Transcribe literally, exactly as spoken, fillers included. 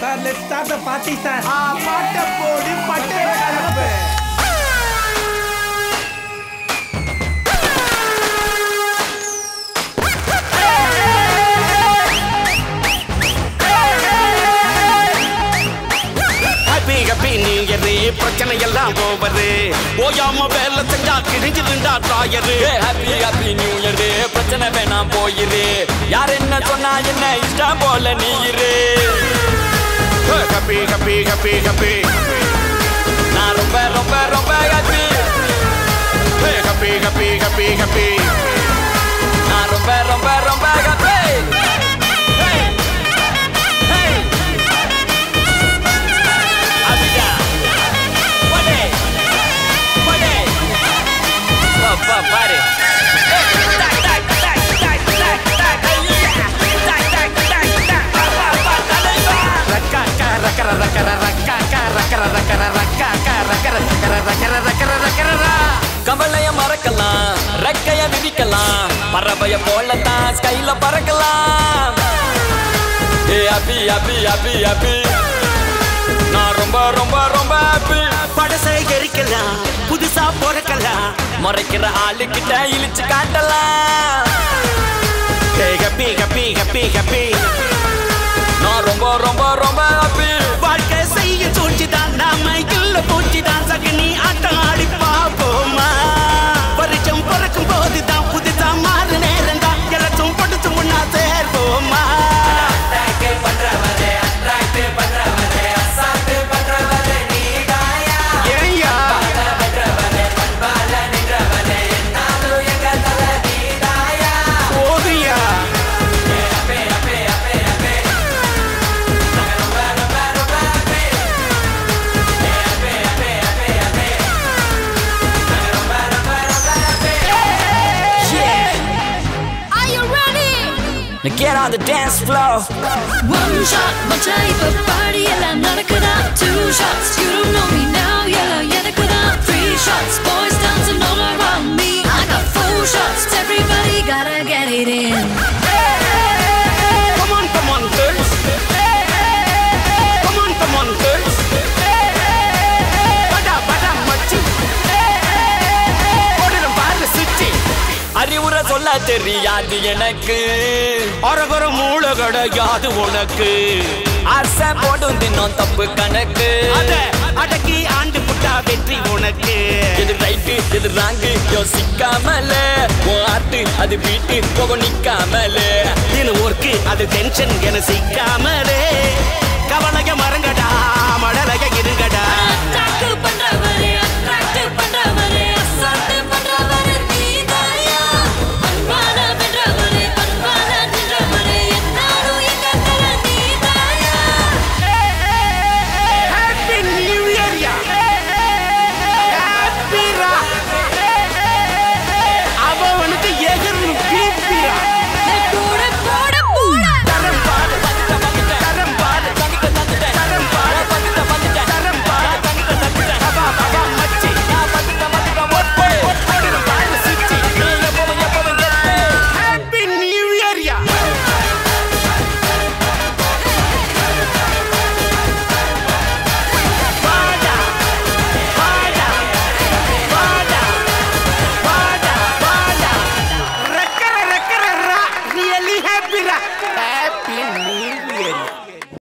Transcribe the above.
Sir, let's start the party, sir. Ah, patta podi, patte kalappu. Happy happy new year, பிரச்சனை எல்லாம் over. ஓயாம வேலை செஞ்சா கிழிஞ்சிருந்தா drawer. Happy happy new year, பிரச்சனை வேணாம் போயிரு. யார் என்ன சொன்னா என்ன இஷ்டம் போல நீ இரு. Happy happy happy happy. நான் ரொம்ப ரொம்ப ரொம்ப happy. Happy happy happy happy. நான் ரொம்ப ரொம்ப ரொம்ப happy. Party. கவலைய மறக்கலாம், ரெக்கைய விதிக்கலாம், பறவைய போலத்தான் ஸ்கைல பறக்கலாம். Happy happy happy happy. நான் ரொம்ப ரொம்ப ரொம்ப ஹாப்பி. படசை எரிக்கலாம், புதுசா பிறக்கலாம், மறைக்கிற ஆளுக்கிட்ட இழிச்சு காட்டலாம். Happy happy happy happy. நான் ரொம்ப ரொம்ப ரொம்ப ஹாப்பி. வாழ்க்கை செய்ய சூழ்ச்சிதான், நாம இல்ல பூச்சிதான், சகனி ஆட்டம் ஆடி பாப்போமா. வருஷம் பிறக்கும் போதுதான் புதுசா மாறு நேரம் தான், எல்லாச்சும் படுத்து ஒன்னா சேர்வோமா. Now get on the dance floor. One shot, one type of party, எல்லாம் நடக்குதா? Two shots, you don't know me now, yellow எனக்குதா? Three shots, boys dancing all around me. I got four shots, everybody gotta get it in. Come on, come on, girls. Come on, come on, girls. Bada, bada, machi. ஓடிடும் பாரு சுச்சி. அறிவுரை சொல்ல தெரியாது எனக்கு, அரகர மூளை கிடையாது உனக்கு. ஆசை போடும் தினம் தப்பு கணக்கு. அத அடக்கி ஆண்டு புட்டா வெற்றி உனக்கு. எது ரைட்டு எது ராங்கு யோசிக்காமல, உன் ஆட்டு அது வீட்டு போக நிக்காமல. இது ஒர்க்கு அது டென்ஷன் என சிக்காமலே.